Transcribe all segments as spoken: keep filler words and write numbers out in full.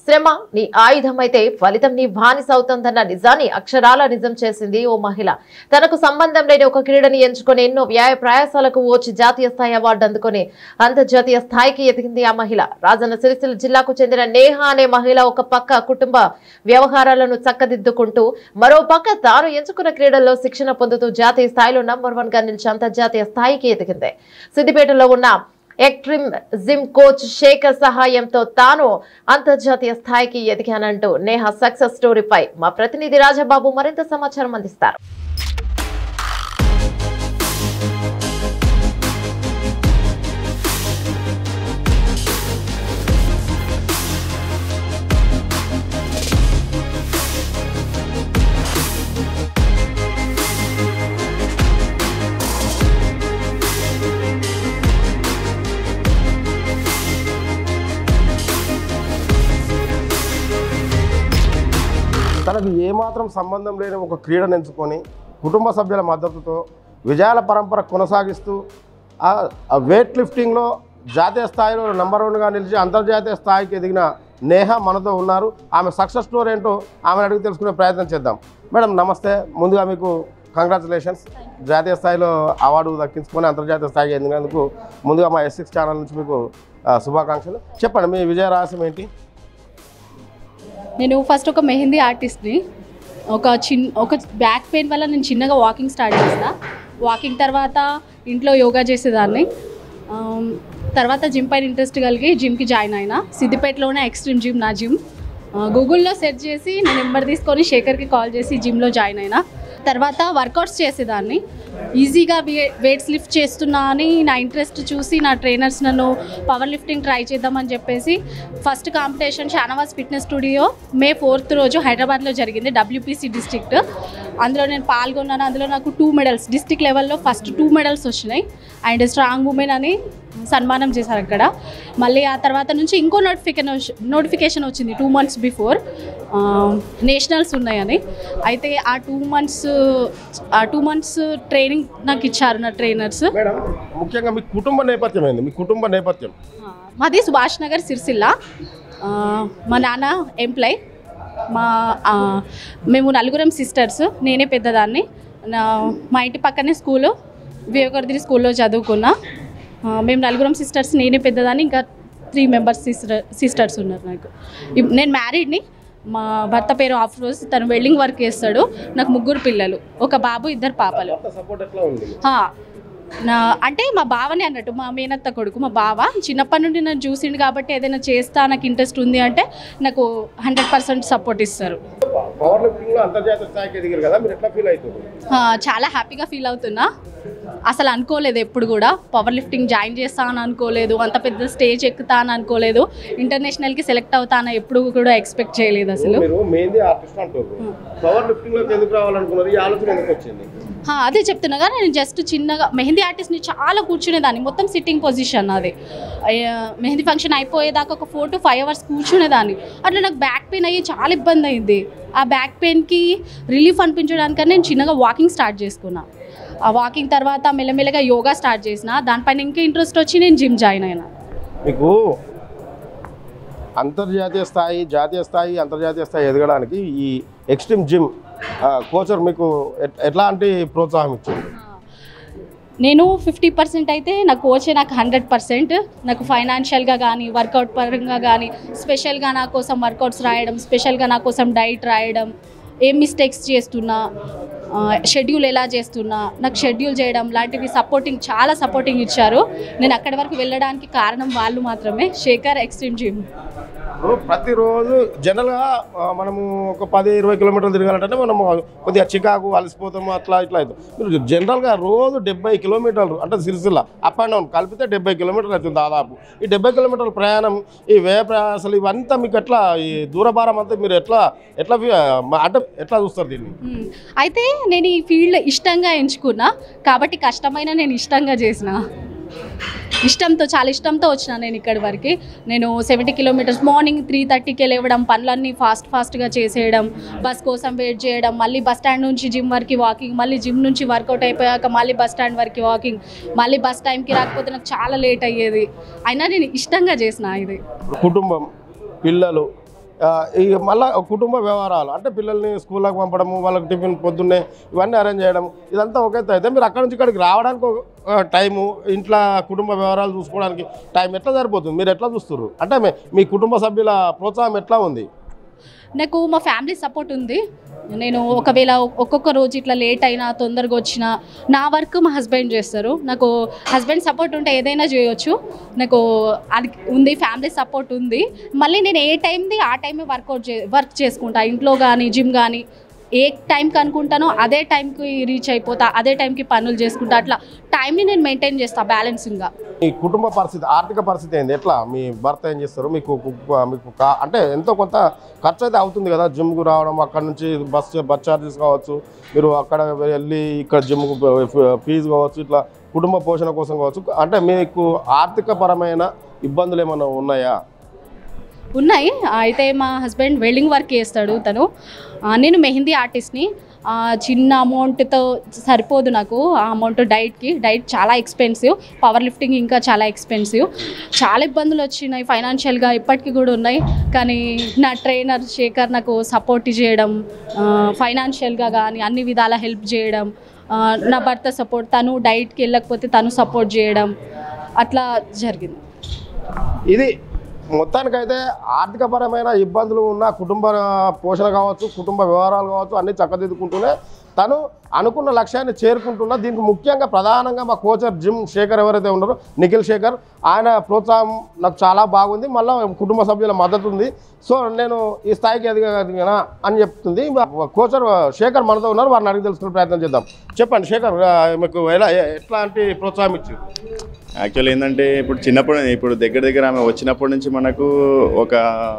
శ్రమ నీ ఆయుధమైతే ఫలితం నీ బానిస అవుతుందన్న నిజాన్ని అక్షరాల నిజం చేసింది ఓ మహిళ. తనకు సంబంధం లేని ఒక క్రీడని ఎంచుకొని ఎన్నో వ్యాయ ప్రయాసాలకు వచ్చి జాతీయ స్థాయి అవార్డు అందుకొని అంతర్జాతీయ స్థాయికి ఎదిగింది ఆ మహిళ. రాజన్న సిరిసిల్ల జిల్లాకు చెందిన నేహ అనే మహిళ ఒక పక్క కుటుంబ వ్యవహారాలను చక్కదిద్దుకుంటూ మరో పక్క తాను ఎంచుకున్న క్రీడల్లో శిక్షణ పొందుతూ జాతీయ స్థాయిలో నంబర్ వన్ గా నిలిచి అంతర్జాతీయ స్థాయికి ఎదిగింది. సిద్దిపేటలో ఉన్న ఎక్స్ట్రీమ్ జిమ్ కోచ్ శేఖర్ సహాయంతో తాను అంతర్జాతీయ స్థాయికి ఎదిగానంటూ నేహ సక్సెస్ స్టోరీపై మా ప్రతినిధి రాజబాబు మరింత సమాచారం అందిస్తారు. తనకు ఏమాత్రం సంబంధం లేని ఒక క్రీడను ఎంచుకొని కుటుంబ సభ్యుల మద్దతుతో విజయాల పరంపర కొనసాగిస్తూ ఆ వెయిట్ లిఫ్టింగ్లో జాతీయ స్థాయిలో నెంబర్ వన్గా నిలిచి అంతర్జాతీయ స్థాయికి ఎదిగిన నేహ మనతో ఉన్నారు. ఆమె సక్సెస్ స్టోరీ ఏంటో ఆమెను అడిగి తెలుసుకునే ప్రయత్నం చేద్దాం. మేడం నమస్తే. ముందుగా మీకు కంగ్రాచులేషన్స్, జాతీయ స్థాయిలో అవార్డు దక్కించుకొని అంతర్జాతీయ స్థాయికి ఎదిగినందుకు ముందుగా మా ఎస్ సిక్స్ ఛానల్ నుంచి మీకు శుభాకాంక్షలు. చెప్పండి మీ విజయ రహస్యం ఏంటి? నేను ఫస్ట్ ఒక మెహందీ ఆర్టిస్ట్ని. ఒక చిన్న ఒక బ్యాక్ పెయిన్ వల్ల నేను చిన్నగా వాకింగ్ స్టార్ట్ చేసిన. వాకింగ్ తర్వాత ఇంట్లో యోగా చేసేదాన్ని. తర్వాత జిమ్ పైన ఇంట్రెస్ట్ కలిగి జిమ్కి జాయిన్ అయినా. సిద్దిపేటలోనే ఎక్స్ట్రీమ్ జిమ్ నా జిమ్. గూగుల్లో సెర్చ్ చేసి నేను నెంబర్ తీసుకొని శేఖర్కి కాల్ చేసి జిమ్లో జాయిన్ అయినా. తర్వాత వర్కౌట్స్ చేసేదాన్ని. ఈజీగా వే వెయిట్స్ లిఫ్ట్ చేస్తున్నా అని నా ఇంట్రెస్ట్ చూసి నా ట్రైనర్స్ నన్ను పవర్ లిఫ్టింగ్ ట్రై చేద్దామని చెప్పేసి first competition Shanawaz fitness studio May fourth రోజు హైదరాబాద్లో జరిగింది, డబ్ల్యూపీసీ డిస్ట్రిక్ట్. అందులో నేను పాల్గొన్నాను. అందులో నాకు టూ మెడల్స్ డిస్ట్రిక్ట్ లెవెల్లో ఫస్ట్ టూ మెడల్స్ వచ్చినాయి. అండ్ స్ట్రాంగ్ ఉమెన్ అని సన్మానం చేశారు అక్కడ. మళ్ళీ ఆ తర్వాత నుంచి ఇంకో నోటిఫికేషన్ నోటిఫికేషన్ వచ్చింది టూ మంత్స్ బిఫోర్ నేషనల్స్ ఉన్నాయని. అయితే ఆ టూ మంత్స్ ఆ టూ మంత్స్ ట్రైనింగ్ నాకు ఇచ్చారు నా ట్రైనర్స్. మేడం ముఖ్యంగా మీ కుటుంబ నేపథ్యం ఏంది? మీ కుటుంబ నేపథ్యం? మాది సుభాష్ నగర్ సిరిసిల్ల. మా నాన్న ఎంప్లాయ్. మా మేము నలుగురం సిస్టర్స్, నేనే పెద్దదాన్ని. నా మా ఇంటి పక్కనే స్కూలు వివేకవర్ధిని స్కూల్లో చదువుకున్నా. మేము నలుగురం సిస్టర్స్, నేనే పెద్దదాన్ని, ఇంకా త్రీ మెంబర్స్ సిస్టర్ సిస్టర్స్ ఉన్నారు నాకు. నేను మ్యారీడ్ని. మా భర్త పేరు ఆఫ్రోజ్, తను వెల్డింగ్ వర్క్ చేస్తాడు. నాకు ముగ్గురు పిల్లలు, ఒక బాబు, ఇద్దరు పాపలు. నా అంటే మా బావని అన్నట్టు, మా మేనత్త కొడుకు మా బావ. చిన్నప్పటి నుండి నన్ను చూసిండు కాబట్టి ఏదైనా చేస్తా నాకు ఇంట్రెస్ట్ ఉంది అంటే నాకు హండ్రెడ్ పర్సెంట్ సపోర్ట్ ఇస్తారు. చాలా హ్యాపీగా ఫీల్ అవుతున్నా. అసలు అనుకోలేదు ఎప్పుడు కూడా పవర్ లిఫ్టింగ్ జాయిన్ చేస్తా అని అనుకోలేదు. అంత పెద్ద స్టేజ్ ఎక్కుతా అని అనుకోలేదు. ఇంటర్నేషనల్కి సెలెక్ట్ అవుతాను ఎప్పుడు కూడా ఎక్స్పెక్ట్ చేయలేదు అసలు. అదే చెప్తున్నా కదా, నేను జస్ట్ చిన్నగా మెహందీ ఆర్టిస్ట్ని చాలా కూర్చునేదాన్ని. మొత్తం సిట్టింగ్ పొజిషన్ అది. మెహందీ ఫంక్షన్ అయిపోయేదాకా ఒక ఫోర్ టు ఫైవ్ అవర్స్ కూర్చునేదాన్ని. అట్లా నాకు బ్యాక్ పెయిన్ అయ్యి చాలా ఇబ్బంది అయింది. ఆ బ్యాక్ పెయిన్కి రిలీఫ్ అనిపించడానికని నేను చిన్నగా వాకింగ్ స్టార్ట్ చేసుకున్నా. ఆ వాకింగ్ తర్వాత మెల్లమెల్లగా యోగా స్టార్ట్ చేసిన. దానిపైన ఇంకా ఇంట్రెస్ట్ వచ్చి నేను జిమ్ జాయిన్ అయినా. మీకు అంతర్జాతీయ స్థాయి, జాతీయ స్థాయి, అంతర్జాతీయ స్థాయి ఎదగడానికి ఈ ఎక్స్ట్రీమ్ జిమ్ కోచర్ మీకు ఎట్లాంటి ప్రోత్సాహం ఇచ్చింది? నేను ఫిఫ్టీ పర్సెంట్ అయితే నా కోచే నాకు హండ్రెడ్ పర్సెంట్. నాకు ఫైనాన్షియల్గా కానీ వర్కౌట్ పరంగా కానీ స్పెషల్గా నా కోసం వర్కౌట్స్ రాయడం, స్పెషల్గా నా కోసం డైట్ రాయడం, ఏం మిస్టేక్స్ చేస్తున్నా, షెడ్యూల్ ఎలా చేస్తున్నా నాకు షెడ్యూల్ చేయడం లాంటివి సపోర్టింగ్, చాలా సపోర్టింగ్ ఇచ్చారు. నేను అక్కడి వరకు వెళ్ళడానికి కారణం వాళ్ళు మాత్రమే, శేఖర్ ఎక్స్ట్రీమ్ జిమ్. ప్రతిరోజు జనరల్గా మనము ఒక పది ఇరవై కిలోమీటర్లు తిరగాలంటే మనము కొద్దిగా చికాకు అలసిపోతాము, అట్లా ఇట్లా అవుతుంది. మీరు జనరల్గా రోజు డెబ్బై కిలోమీటర్లు అంటే సిరిసిల్ల అప్ అండ్ డౌన్ కలిపితే డెబ్బై కిలోమీటర్లు అవుతుంది దాదాపు. ఈ డెబ్బై కిలోమీటర్ల ప్రయాణం, ఈ వ్యయ ప్రయాసాలు ఇవంతా మీకు ఎట్లా, ఈ దూరభారం అంతా మీరు ఎట్లా ఎట్లా అంటే ఎట్లా చూస్తారు దీన్ని? అయితే నేను ఈ ఫీల్డ్ ఇష్టంగా ఎంచుకున్నా కాబట్టి కష్టమైన నేను ఇష్టంగా చేసిన. ఇష్టంతో, చాలా ఇష్టంతో వచ్చినా నేను ఇక్కడి వరకు. నేను సెవెంటీ కిలోమీటర్స్ మార్నింగ్ త్రీ థర్టీకే లేవడం, పనులన్నీ ఫాస్ట్ ఫాస్ట్గా చేసేయడం, బస్ కోసం వెయిట్ చేయడం, మళ్ళీ బస్ స్టాండ్ నుంచి జిమ్ వరకు వాకింగ్, మళ్ళీ జిమ్ నుంచి వర్కౌట్ అయిపోయాక మళ్ళీ బస్ స్టాండ్ వరకు వాకింగ్, మళ్ళీ బస్ టైంకి రాకపోతే నాకు చాలా లేట్ అయ్యేది. అయినా నేను ఇష్టంగా చేసిన ఇది. కుటుంబం, పిల్లలు, ఈ మళ్ళీ కుటుంబ వ్యవహారాలు అంటే పిల్లల్ని స్కూల్లోకి పంపడము, వాళ్ళకి టిఫిన్ పొద్దున్నే ఇవన్నీ అరేంజ్ చేయడం, ఇదంతా ఒక ఎత్తు అయితే మీరు అక్కడి నుంచి ఇక్కడికి రావడానికి ఒక టైము, ఇంట్లో కుటుంబ వ్యవహారాలు చూసుకోవడానికి టైం ఎట్లా సరిపోతుంది? మీరు ఎట్లా చూస్తున్నారు? అంటే మీ కుటుంబ సభ్యుల ప్రోత్సాహం ఎట్లా ఉంది? నాకు మా ఫ్యామిలీ సపోర్ట్ ఉంది. నేను ఒకవేళ ఒక్కొక్క రోజు ఇట్లా లేట్ అయినా తొందరగా వచ్చినా నా వర్క్ మా హస్బెండ్ చేస్తారు. నాకు హస్బెండ్ సపోర్ట్ ఉంటే ఏదైనా చేయొచ్చు. నాకు అది ఉంది, ఫ్యామిలీ సపోర్ట్ ఉంది. మళ్ళీ నేను ఏ టైంది ఆ టైమే వర్కౌట్ చే వర్క్ చేసుకుంటా. ఇంట్లో కానీ జిమ్ కానీ ఏ టైంకి అనుకుంటానో అదే టైంకి రీచ్ అయిపోతా, అదే టైంకి పనులు చేసుకుంటా. అట్లా టైంని నేను మెయింటైన్ చేస్తాను బ్యాలెన్సింగ్గా. మీ కుటుంబ పరిస్థితి, ఆర్థిక పరిస్థితి ఏంది? ఎట్లా మీ భర్త ఏం చేస్తారు? మీకు మీకు అంటే ఎంతో కొంత ఖర్చు అయితే అవుతుంది కదా, జిమ్కు రావడం, అక్కడ నుంచి బస్ బస్ ఛార్జెస్ కావచ్చు, మీరు అక్కడ వెళ్ళి ఇక్కడ జిమ్కు ఫీజు కావచ్చు, ఇట్లా కుటుంబ పోషణ కోసం కావచ్చు. అంటే మీకు ఆర్థిక పరమైన ఇబ్బందులు ఏమైనా ఉన్నాయా? ఉన్నాయి. అయితే మా హస్బెండ్ వెల్డింగ్ వర్క్ చేస్తాడు తను. నేను మెహందీ ఆర్టిస్ట్ని. చిన్న అమౌంట్తో సరిపోదు నాకు ఆ అమౌంట్ డైట్కి. డైట్ చాలా ఎక్స్పెన్సివ్, పవర్ లిఫ్టింగ్ ఇంకా చాలా ఎక్స్పెన్సివ్. చాలా ఇబ్బందులు వచ్చినాయి ఫైనాన్షియల్గా, ఇప్పటికీ కూడా ఉన్నాయి. కానీ నా ట్రైనర్ శేఖర్ నాకు సపోర్ట్ చేయడం, ఫైనాన్షియల్గా కానీ అన్ని విధాల హెల్ప్ చేయడం, నా భర్త సపోర్ట్, తను డైట్కి వెళ్ళకపోతే తను సపోర్ట్ చేయడం, అట్లా జరిగింది. ఇది మొత్తానికైతే ఆర్థికపరమైన ఇబ్బందులు ఉన్న కుటుంబ పోషణ కావచ్చు, కుటుంబ వ్యవహారాలు కావచ్చు, అన్నీ చక్కదిద్దుకుంటూనే తను అనుకున్న లక్ష్యాన్ని చేరుకుంటున్నా. దీనికి ముఖ్యంగా ప్రధానంగా మా కోచర్ జిమ్ శేఖర్ ఎవరైతే ఉన్నారో, నిఖిల్ శేఖర్, ఆయన ప్రోత్సాహం నాకు చాలా బాగుంది. మళ్ళీ కుటుంబ సభ్యుల మద్దతు ఉంది. సో నేను ఈ స్థాయికి ఎదిగినా అని చెప్తుంది. కోచర్ శేఖర్ మనతో ఉన్నారు, వారిని అడిగి తెలుసుకునే ప్రయత్నం చేద్దాం. చెప్పండి శేఖర్, మీకు ఎలా ఎట్లాంటి ప్రోత్సాహం ఇచ్చి? యాక్చువల్ ఏంటంటే ఇప్పుడు చిన్నప్పుడు ఇప్పుడు దగ్గర దగ్గర ఆమె వచ్చినప్పటి నుంచి మనకు ఒక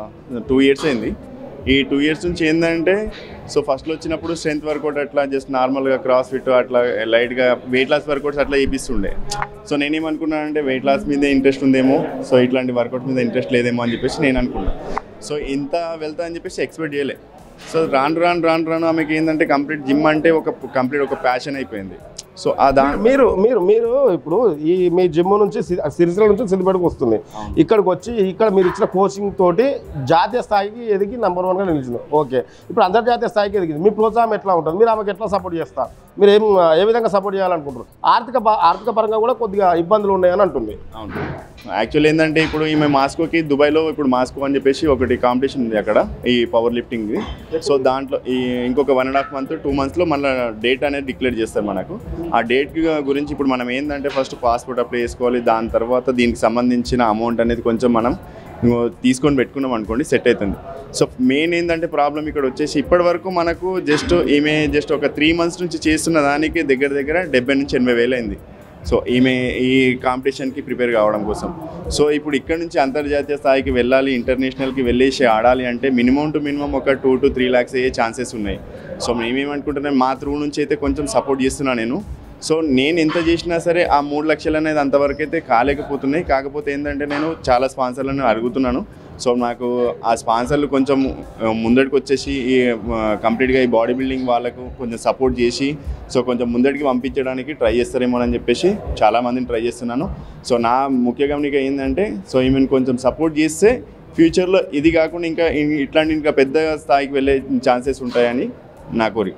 టూ ఇయర్స్ అయింది. ఈ టూ ఇయర్స్ నుంచి ఏంటంటే సో ఫస్ట్లో వచ్చినప్పుడు స్ట్రెంత్ వర్కౌట్ అట్లా జస్ట్ నార్మల్గా క్రాస్ ఫిట్ అట్లా లైట్గా వెయిట్ లాస్ వర్కౌట్స్ అట్లా చేపిస్తుండే. సో నేనేమనుకున్నానంటే వెయిట్ లాస్ మీదే ఇంట్రెస్ట్ ఉందేమో, సో ఇట్లాంటి వర్కౌట్ మీద ఇంట్రెస్ట్ లేదేమో అని చెప్పేసి నేను అనుకున్నాను. సో ఇంత వెళ్తా అని చెప్పేసి ఎక్స్పెక్ట్ చేయలే. సో రాను రాను రాను రాను ఆమెకి ఏంటంటే కంప్లీట్ జిమ్ అంటే ఒక కంప్లీట్ ఒక ప్యాషన్ అయిపోయింది. సో ఆ దా మీరు మీరు మీరు ఇప్పుడు ఈ మీ జిమ్ నుంచి సిరిసిల్ల నుంచి సిద్దిపేటకు వస్తుంది, ఇక్కడికి వచ్చి ఇక్కడ మీరు ఇచ్చిన కోచింగ్ తోటి జాతీయ స్థాయికి ఎదిగి నెంబర్ వన్గా నిలిచింది. ఓకే, ఇప్పుడు అంతర్జాతీయ స్థాయికి ఎదిగింది. మీ ప్రోత్సాహం ఎట్లా ఉంటుంది? మీరు ఆమెకు ఎట్లా సపోర్ట్ చేస్తారు? మీరు ఏం ఏ విధంగా సపోర్ట్ చేయాలనుకుంటారు? ఆర్థిక ఆర్థిక పరంగా కూడా కొద్దిగా ఇబ్బందులు ఉన్నాయని అంటుంది. అవును, యాక్చువల్ ఏంటంటే ఇప్పుడు ఈమె మాస్కోకి దుబాయ్లో ఇప్పుడు మాస్కో అని చెప్పేసి ఒకటి కాంపిటీషన్ ఉంది అక్కడ ఈ పవర్ లిఫ్టింగ్. సో దాంట్లో ఈ ఇంకొక one and half month two మంత్స్లో మళ్ళీ డేట్ అనేది డిక్లేర్ చేస్తారు మనకు. ఆ డేట్ గురించి ఇప్పుడు మనం ఏంటంటే ఫస్ట్ పాస్పోర్ట్ అప్లై చేసుకోవాలి. దాని తర్వాత దీనికి సంబంధించిన అమౌంట్ అనేది కొంచెం మనం తీసుకొని పెట్టుకున్నాం అనుకోండి, సెట్ అవుతుంది. సో మెయిన్ ఏంటంటే ప్రాబ్లం ఇక్కడ వచ్చేసి ఇప్పటి వరకు మనకు జస్ట్ ఈమె జస్ట్ ఒక త్రీ మంత్స్ నుంచి చేస్తున్న దానికి దగ్గర దగ్గర డెబ్బై నుంచి ఎనభై వేలు అయింది. సో ఈమె ఈ కాంపిటీషన్కి ప్రిపేర్ కావడం కోసం. సో ఇప్పుడు ఇక్కడ నుంచి అంతర్జాతీయ స్థాయికి వెళ్ళాలి, ఇంటర్నేషనల్కి వెళ్ళేసి ఆడాలి అంటే మినిమం టు మినిమం ఒక టూ టు త్రీ ల్యాక్స్ అయ్యే ఛాన్సెస్ ఉన్నాయి. సో మేమేమనుకుంటున్నాం, మా త్రూ నుంచి అయితే కొంచెం సపోర్ట్ చేస్తున్నాను నేను. సో నేను ఎంత చేసినా సరే ఆ మూడు లక్షలు అనేది అంతవరకు అయితే కాలేకపోతున్నాయి. కాకపోతే ఏంటంటే నేను చాలా స్పాన్సర్లను అడుగుతున్నాను. సో నాకు ఆ స్పాన్సర్లు కొంచెం ముందడికి వచ్చేసి ఈ కంప్లీట్గా ఈ బాడీ బిల్డింగ్ వాళ్ళకు కొంచెం సపోర్ట్ చేసి సో కొంచెం ముందడికి పంపించడానికి ట్రై చేస్తారేమో అని చెప్పేసి చాలామందిని ట్రై చేస్తున్నాను. సో నా ముఖ్య గమనిక ఏంటంటే సో ఈమెను కొంచెం సపోర్ట్ చేస్తే ఫ్యూచర్లో ఇది కాకుండా ఇంకా ఇట్లాంటి ఇంకా పెద్ద స్థాయికి వెళ్ళే ఛాన్సెస్ ఉంటాయని నా కోరిక.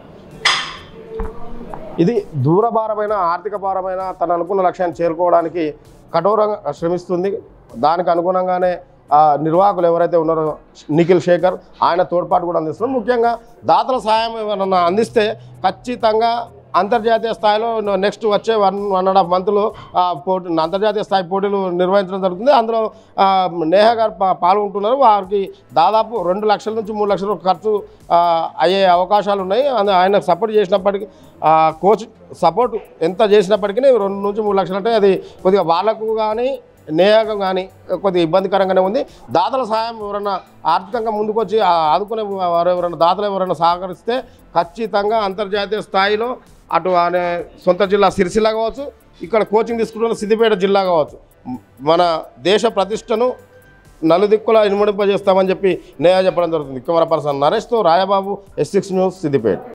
ఇది దూరభారమైన ఆర్థిక భారమైన తను అనుకున్న లక్ష్యాన్ని చేరుకోవడానికి కఠోరంగా శ్రమిస్తుంది. దానికి అనుగుణంగానే నిర్వాహకులు ఎవరైతే ఉన్నారో నిఖిల్ శేఖర్, ఆయన తోడ్పాటు కూడా అందిస్తున్నారు. ముఖ్యంగా దాతల సహాయం ఏమైనా అందిస్తే ఖచ్చితంగా అంతర్జాతీయ స్థాయిలో నెక్స్ట్ వచ్చే వన్ వన్ అండ్ హాఫ్ మంత్లో పోటీ అంతర్జాతీయ స్థాయి పోటీలు నిర్వహించడం జరుగుతుంది. అందులో నేహా గారు పాల్గొంటున్నారు. వారికి దాదాపు రెండు లక్షల నుంచి మూడు లక్షల ఖర్చు అయ్యే అవకాశాలు ఉన్నాయి. ఆయన సపోర్ట్ చేసినప్పటికీ కోచ్ సపోర్ట్ ఎంత చేసినప్పటికీ రెండు నుంచి మూడు లక్షలు అంటే అది కొద్దిగా వాళ్ళకు కానీ నేహకు కానీ కొద్దిగా ఇబ్బందికరంగానే ఉంది. దాతల సహాయం ఎవరైనా ఆర్థికంగా ముందుకొచ్చి ఆదుకునే వారు ఎవరైనా దాతలు ఎవరైనా సహకరిస్తే ఖచ్చితంగా అంతర్జాతీయ స్థాయిలో అటు అనే సొంత జిల్లా సిరిసిల్ల కావచ్చు, ఇక్కడ కోచింగ్ తీసుకుంటున్న సిద్దిపేట జిల్లా కావచ్చు, మన దేశ ప్రతిష్టను నలుదిక్కులా ఇనుమడింపజేస్తామని చెప్పి నేహ చెప్పడం జరుగుతుంది. కెమెరా పర్సన్ నరేష్తో Rayababu, S six news, Siddipet.